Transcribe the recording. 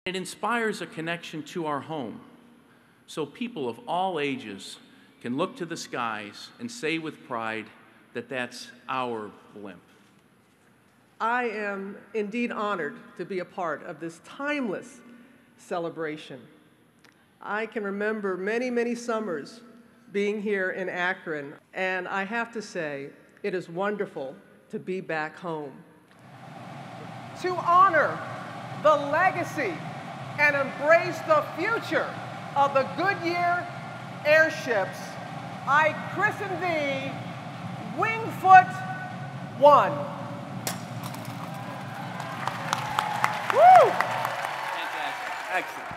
It inspires a connection to our home, so people of all ages can look to the skies and say with pride that that's our blimp. I am indeed honored to be a part of this timeless celebration. I can remember many, many summers being here in Akron, and I have to say, it is wonderful to be back home. To honor the legacy and embrace the future of the Goodyear airships, I christen thee Wingfoot One. Woo! Fantastic. Excellent.